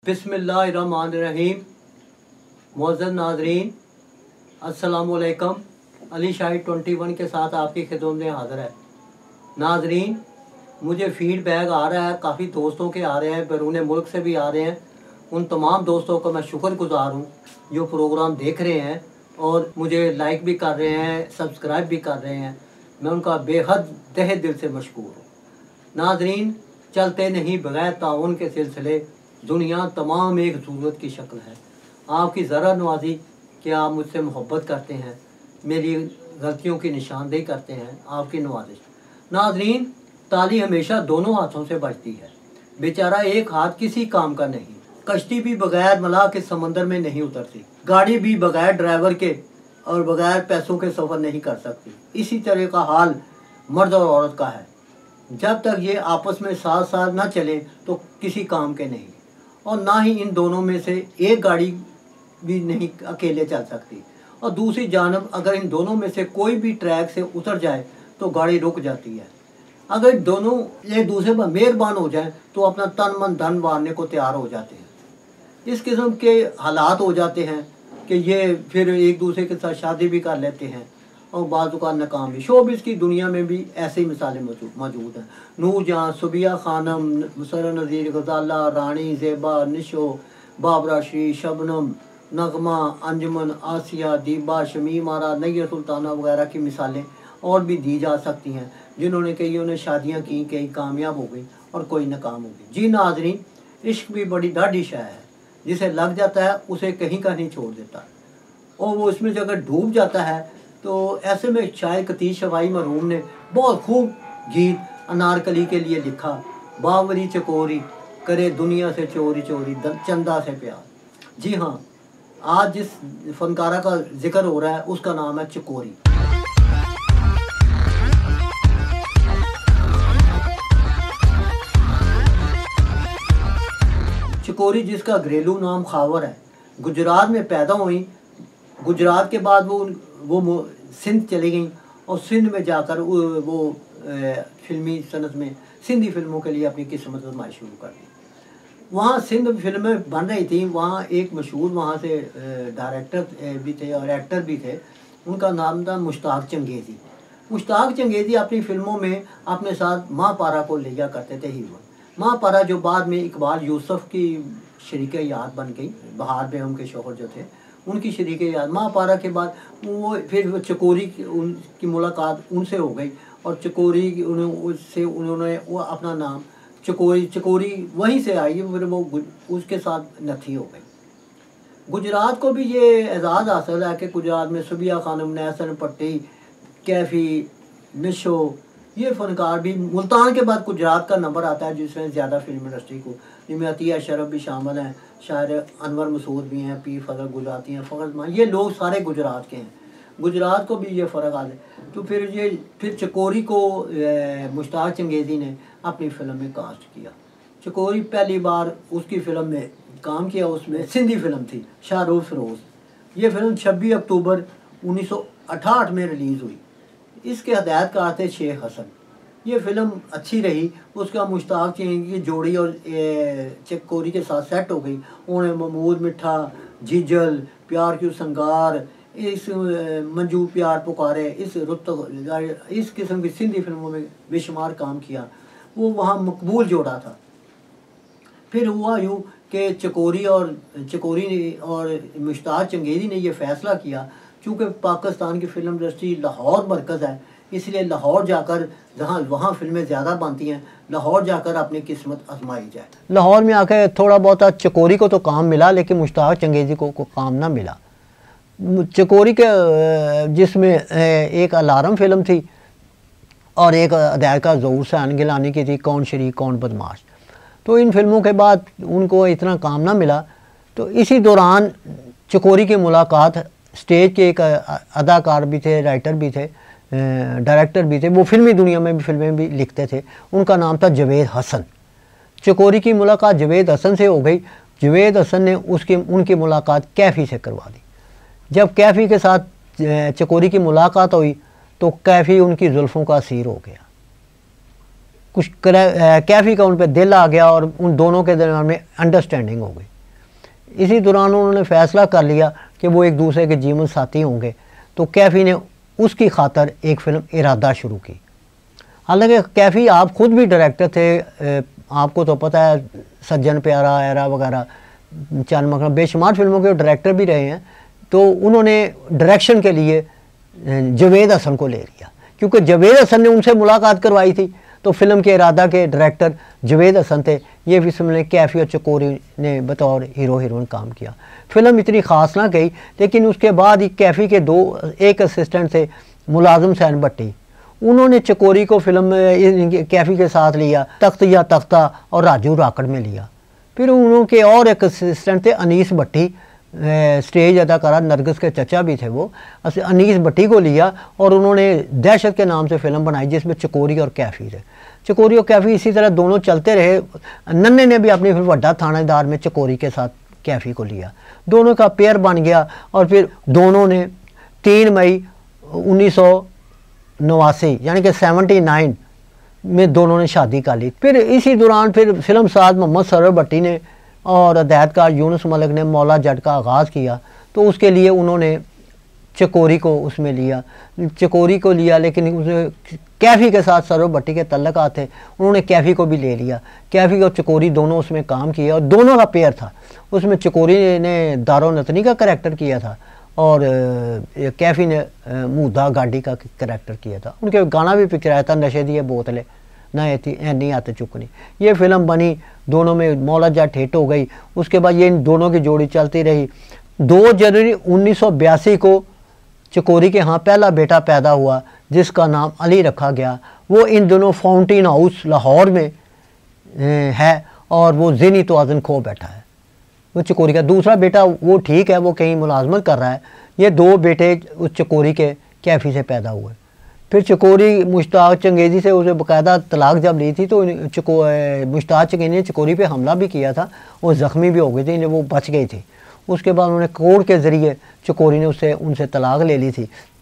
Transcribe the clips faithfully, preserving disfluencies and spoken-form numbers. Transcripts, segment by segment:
बिस्मिल्लाहिर्रहमानिर्रहीम। मुअज़्ज़ज़ नाज़रीन, अस्सलामुअलैकुम। अली शाही ट्वेंटी वन के साथ आपकी खिदमत में हाज़िर है। नाज़रीन, मुझे फीडबैक आ रहा है, काफ़ी दोस्तों के आ रहे हैं, बैरून मुल्क से भी आ रहे हैं। उन तमाम दोस्तों का मैं शुक्रगुज़ार हूँ जो प्रोग्राम देख रहे हैं और मुझे लाइक भी कर रहे हैं, सब्सक्राइब भी कर रहे हैं। मैं उनका बेहद तहे दिल से मशकूर हूँ। नाज़रीन, चलते नहीं बगैर ताउन के सिलसिले, दुनिया तमाम एक ज़रूरत की शक्ल है। आपकी ज़रा नवाजी कि आप मुझसे मोहब्बत करते हैं, मेरी गलतियों की निशानदेही करते हैं, आपकी नवाजिश। नाज़रीन, ताली हमेशा दोनों हाथों से बजती है। बेचारा एक हाथ किसी काम का नहीं। कश्ती भी बगैर मलाह के समंदर में नहीं उतरती, गाड़ी भी बगैर ड्राइवर के और बगैर पैसों के सफ़र नहीं कर सकती। इसी तरह का हाल मर्द और औरत का है। जब तक ये आपस में साथ साथ ना चले तो किसी काम के नहीं, और ना ही इन दोनों में से एक गाड़ी भी नहीं अकेले चल सकती। और दूसरी जानब अगर इन दोनों में से कोई भी ट्रैक से उतर जाए तो गाड़ी रुक जाती है। अगर दोनों एक दूसरे पर मेहरबान हो जाएं तो अपना तन मन धन मारने को तैयार हो जाते हैं। इस किस्म के हालात हो जाते हैं कि ये फिर एक दूसरे के साथ शादी भी कर लेते हैं और बाज़ का नाकाम भी। शोबिज़ की दुनिया में भी ऐसी मिसालें मौजूद हैं। नूर जहाँ, सुबिया खानम, मुसर्रत नज़ीर, गज़ाला, रानी, ज़ेबा, निशो, बाबरा श्री, शबनम, नगमा, अंजुमन, आसिया, दीबा, शमीम आरा, नैयर सुल्ताना वगैरह की मिसालें और भी दी जा सकती हैं, जिन्होंने कईयों ने शादियाँ की, कई कामयाब हो गई और कोई नाकाम हो गई। जी नाज़रीन, इश्क भी बड़ी ढाढ़ी शय है। जिसे लग जाता है उसे कहीं का नहीं छोड़ देता, और वो इसमें जो अगर डूब जाता है तो ऐसे में शायर कतीब शफाई मरहूम ने बहुत खूब गीत अनारकली के लिए लिखा। बावरी चकोरी करे दुनिया से चोरी चोरी चंदा से प्यार। जी हाँ, आज जिस फनकारा का जिक्र हो रहा है उसका नाम है चकोरी। चकोरी जिसका घरेलू नाम खावर है, गुजरात में पैदा हुई। गुजरात के बाद वो वो सिंध चली गई और सिंध में जाकर वो फिल्मी सनत में सिंधी फिल्मों के लिए अपनी किस्मत आजमाई शुरू कर दी। वहाँ सिंध फिल्में बन रही थी। वहाँ एक मशहूर वहाँ से डायरेक्टर भी थे और एक्टर भी थे, उनका नाम था मुश्ताक चंगेज़ी। मुश्ताक चंगेज़ी अपनी फिल्मों में अपने साथ माँ पारा को ले जा करते थे हीरो। माँ पारा जो बाद में इकबाल यूसुफ की शरीके याद बन गई, बहार बेगम के शौहर जो थे उनकी शरीके याद। माँ पारा के बाद वो फिर वो चकोरी की उनकी मुलाकात उनसे हो गई और चकोरी उससे उन्होंने वो अपना नाम चकोरी चकोरी वहीं से आई, फिर वो उसके साथ नथी हो गई। गुजरात को भी ये एजाज़ हासिल है कि गुजरात में सुबिया खानम, नैसन पट्टी, कैफ़ी, निशो, ये फ़नकार भी। मुल्तान के बाद गुजरात का नंबर आता है जिसमें ज़्यादा फिल्म इंडस्ट्री को, जिनमें अतिया शरफ भी शामिल हैं, शायर अनवर मसूद भी हैं, पीर फजल गुजराती हैं, फ़खर मान, ये लोग सारे गुजरात के हैं। गुजरात को भी ये फ़र्क आ है। तो फिर ये फिर चकोरी को मुश्ताक चंगेज़ी ने अपनी फ़िल्म में कास्ट किया। चकोरी पहली बार उसकी फ़िल्म में काम किया, उसमें सिंधी फ़िल्म थी शाहरुख फरोज़। ये फ़िल्म छब्बीस अक्टूबर उन्नीस सौ अठाठ में रिलीज़ हुई। इसके हदायतकार थे शेख हसन। ये फ़िल्म अच्छी रही। उसका मुश्ताक की जोड़ी और चकोरी के साथ सेट हो गई। उन्हें महमूद मिठा, जिजल, प्यार क्यों संगार, इस मंजू प्यार पुकारे, इस रुत इस किस्म की सिंधी फिल्मों में बेशुमार काम किया। वो वहाँ मकबूल जोड़ा था। फिर हुआ यूँ कि चकोरी और चकोरी और मुश्ताक चंगेज़ी ने यह फ़ैसला किया, चूँकि पाकिस्तान की फ़िल्म इंडस्ट्री लाहौर मरकज़ है, इसलिए लाहौर जाकर, जहाँ वहाँ फिल्में ज़्यादा बनती हैं, लाहौर जाकर अपनी किस्मत आजमाई जाए। लाहौर में आकर थोड़ा बहुत चकोरी को तो काम मिला, लेकिन मुश्ताक चंगेज़ी को, को काम ना मिला। चकोरी के जिसमें एक अलार्म फिल्म थी और एक अदायका ज़हूर हुसैन गिलानी की थी, कौन शरीक कौन बदमाश। तो इन फिल्मों के बाद उनको इतना काम ना मिला। तो इसी दौरान चकोरी की मुलाकात स्टेज के एक अदाकार भी थे, राइटर भी थे, डायरेक्टर भी थे, वो फिल्मी दुनिया में भी फिल्में भी लिखते थे। उनका नाम था जवेद हसन। चकोरी की मुलाकात जवेद हसन से हो गई। जवेद हसन ने उसकी उनकी मुलाकात कैफ़ी से करवा दी। जब कैफ़ी के साथ चकोरी की मुलाकात हुई तो कैफ़ी उनकी जुल्फ़ों का असीर हो गया। कुछ कैफ़ी का उन पर दिल आ गया और उन दोनों के दरमियान में अंडरस्टैंडिंग हो गई। इसी दौरान उन्होंने फ़ैसला कर लिया कि वो एक दूसरे के जीवन साथी होंगे, तो कैफ़ी ने उसकी खातर एक फ़िल्म इरादा शुरू की। हालांकि कैफ़ी आप खुद भी डायरेक्टर थे, आपको तो पता है सज्जन प्यारा, एरा वगैरह, चंद मकरम, बेशुमार फिल्मों के डायरेक्टर भी रहे हैं। तो उन्होंने डायरेक्शन के लिए जावेद हसन को ले लिया, क्योंकि जावेद हसन ने उनसे मुलाकात करवाई थी। तो फिल्म के इरादा के डायरेक्टर जावेद हसन थे। ये फिल्म ने कैफ़ी और चकोरी ने बतौर हीरो हीरोइन काम किया। फिल्म इतनी ख़ास ना गई, लेकिन उसके बाद ही कैफ़ी के दो एक असिस्टेंट थे, मुलाजिम सैन भट्टी, उन्होंने चकोरी को फिल्म में कैफ़ी के साथ लिया, तख्त या तख्ता और राजू राकड़ में लिया। फिर उनके और एक असिस्टेंट थे अनीस भट्टी, स्टेज अदाकारा नरगिस के चचा भी थे वो, अनीस भट्टी को लिया और उन्होंने दहशत के नाम से फिल्म बनाई, जिसमें चकोरी और कैफ़ी थे। चकोरी और कैफ़ी इसी तरह दोनों चलते रहे। नन्ने ने भी अपनी फिर वड्डा थानेदार में चकोरी के साथ कैफ़ी को लिया, दोनों का पेयर बन गया। और फिर दोनों ने तीन मई उन्नीस सौ नवासी यानी कि सेवेंटी नाइन में दोनों ने शादी कर ली। फिर इसी दौरान फिर फिल्म साज मोहम्मद सरवर भट्टी ने और हदायतकार यूनुस मलिक ने मौला जट का आगाज़ किया, तो उसके लिए उन्होंने चकोरी को उसमें लिया चकोरी को लिया लेकिन उसे कैफ़ी के साथ सरवर भट्टी के तल्लुकात थे, उन्होंने कैफ़ी को भी ले लिया। कैफ़ी और चकोरी दोनों उसमें काम किया और दोनों का पेयर था। उसमें चकोरी ने दारो नतनी का करैक्टर किया था और कैफ़ी ने मुद्दा गाड़ी का करैक्टर किया था। उनके गाना भी पिक्चराया था, नशे दिए बोतलें ना नहीं आते चुकनी। ये फिल्म बनी, दोनों में मौला जट हिट हो गई। उसके बाद ये इन दोनों की जोड़ी चलती रही। दो जनवरी उन्नीस सौ बयासी को चकोरी के यहाँ पहला बेटा पैदा हुआ, जिसका नाम अली रखा गया। वो इन दोनों फाउंटेन हाउस लाहौर में है और वो ज़हनी तवाज़ुन खो बैठा है। वो चकोरी का दूसरा बेटा वो ठीक है, वो कहीं मुलाजमत कर रहा है। ये दो बेटे उस चकोरी के कैफ़ी से पैदा हुए। फिर चकोरी मुश्ताक चंगेज़ी से उसे बाकायदा तलाक जब ली थी तो चको मुश्ताक चंगेज़ी ने चकोरी पे हमला भी किया था, वो ज़ख्मी भी हो गई थी, वो बच गई थी। उसके बाद उन्होंने कोर्ट के ज़रिए चकोरी ने उससे उनसे तलाक ले ली थी।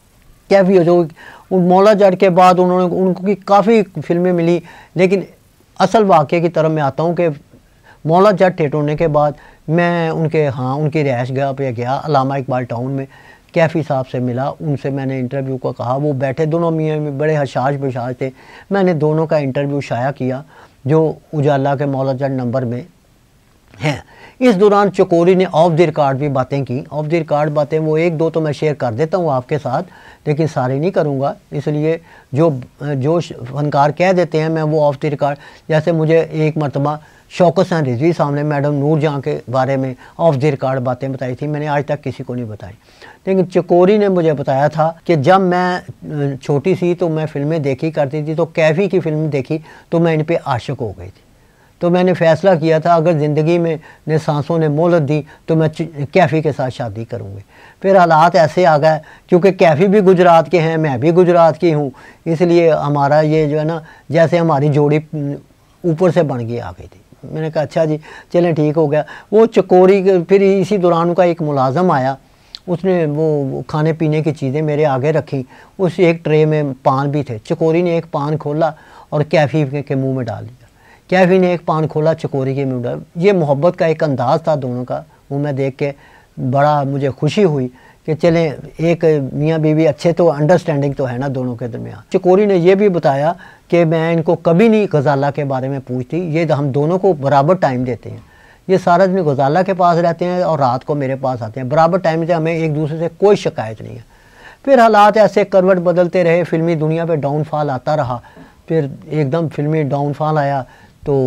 कैफ़ी जो उन मौला जट के बाद उन्होंने उनकी काफ़ी फिल्में मिली, लेकिन असल वाक़े की तरफ मैं आता हूँ कि मौला जट हिट होने के बाद मैं उनके हाँ उनकी रिहाइश गाह पे गया, अल्लामा इकबाल टाउन में। कैफ़ी साहब से मिला, उनसे मैंने इंटरव्यू को कहा। वो बैठे दोनों मियाँ में बड़े हशाश बशाश थे। मैंने दोनों का इंटरव्यू शाया किया जो उजाला के मौला जट नंबर में हैं। इस दौरान चकोरी ने ऑफ द रिकॉर्ड भी बातें की। ऑफ द रिकॉर्ड बातें वो एक दो तो मैं शेयर कर देता हूँ आपके साथ, लेकिन सारी नहीं करूँगा, इसलिए जो जो फनकार कह देते हैं मैं वो ऑफ द रिकॉर्ड। जैसे मुझे एक मरतबा शौकत हसन रिजवी साहब ने मैडम नूर जहाँ के बारे में ऑफ द रिकॉर्ड बातें बताई थी, मैंने आज तक किसी को नहीं बताई। लेकिन चकोरी ने मुझे बताया था कि जब मैं छोटी सी तो मैं फ़िल्में देखी करती थी, तो कैफ़ी की फ़िल्म देखी तो मैं इन पर आशिक हो गई थी। तो मैंने फ़ैसला किया था अगर ज़िंदगी में ने सांसों ने मोहलत दी तो मैं कैफ़ी के साथ शादी करूँगी। फिर हालात ऐसे आ गए, क्योंकि कैफ़ी भी गुजरात के हैं, मैं भी गुजरात की हूँ, इसलिए हमारा ये जो है ना, जैसे हमारी जोड़ी ऊपर से बन गई आ गई थी। मैंने कहा अच्छा जी चलें ठीक हो गया। वो चकोरी फिर इसी दौरान का एक मुलाजम आया, उसने वो खाने पीने की चीज़ें मेरे आगे रखी, उस एक ट्रे में पान भी थे। चकोरी ने एक पान खोला और कैफ़ी के मुंह में डाल दिया। कैफ़ी ने एक पान खोला, चकोरी के मुंह डाल। ये मोहब्बत का एक अंदाज़ था दोनों का, वो मैं देख के बड़ा मुझे खुशी हुई कि चलें एक मियाँ बीवी अच्छे तो अंडरस्टैंडिंग तो है ना दोनों के दरमियान। चकोरी ने यह भी बताया कि मैं इनको कभी नहीं गज़ाला के बारे में पूछती, ये हम दोनों को बराबर टाइम देते हैं। ये सारा दिन गज़ाला के पास रहते हैं और रात को मेरे पास आते हैं, बराबर टाइम से हमें एक दूसरे से कोई शिकायत नहीं है। फिर हालात ऐसे करवट बदलते रहे, फिल्मी दुनिया पे डाउनफॉल आता रहा। फिर एकदम फिल्मी डाउनफॉल आया तो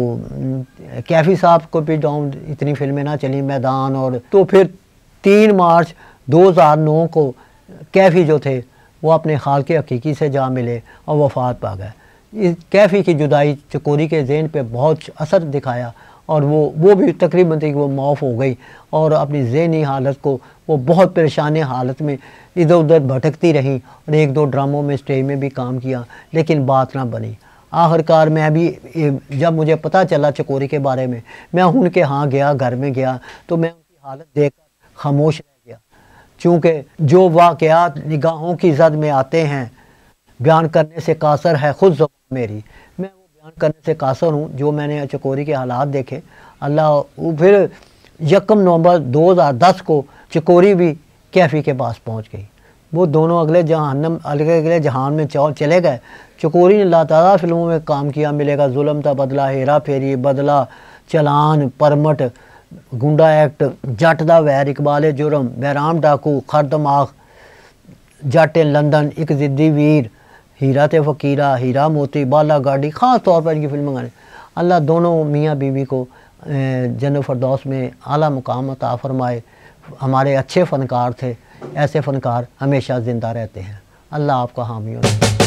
कैफ़ी साहब को भी डाउन, इतनी फिल्में ना चली, मैदान और। तो फिर तीन मार्च दो हज़ार नौ को कैफ़ी जो थे वो अपने खाल के हकीकी से जा मिले और वफ़ात पा गए। इस कैफ़ी की जुदाई चकोरी के ज़हन पे बहुत असर दिखाया और वो वो भी तकरीबन तक वो मौफ हो गई और अपनी ज़हनी हालत को वो बहुत परेशान हालत में इधर उधर भटकती रही और एक दो ड्रामों में स्टेज में भी काम किया, लेकिन बात ना बनी। आखिरकार मैं भी जब मुझे पता चला चकोरी के बारे में, मैं उनके यहाँ गया, घर में गया, तो मैं उनकी हालत देखकर खामोश रह गया। चूँकि जो वाक़यात निगाहों की ज़द में आते हैं बयान करने से कासर है खुद ज़बान मेरी, मैं वो बयान करने से कासर हूँ जो मैंने चकोरी के हालात देखे। अल्लाह फिर यकम नवंबर दो हज़ार दस को चकोरी भी कैफ़ी के पास पहुंच गई। वो दोनों अगले जहानम अगले अगले जहान में चले गए। चकोरी ने लातारा फिल्मों में काम किया, मिलेगा जुल्म था बदला, हेरा फेरी, बदला, चलान, परमट, गुंडा एक्ट, जट दा वैर, इकबाल जुर्म, बैराम डाकू, खरदमाग, जट इन लंदन, एक जिद्दी वीर, हीरा ते फ़कीरा, हीरा मोती, बाला गाड़ी, ख़ास तौर पर इनकी फिल्में गाने। अल्लाह दोनों मियाँ बीवी को जन्नत फ़िरदौस में आला मुकाम अता फ़रमाए। हमारे अच्छे फ़नकार थे, ऐसे फ़नकार हमेशा ज़िंदा रहते हैं। अल्लाह आपका हामी हो।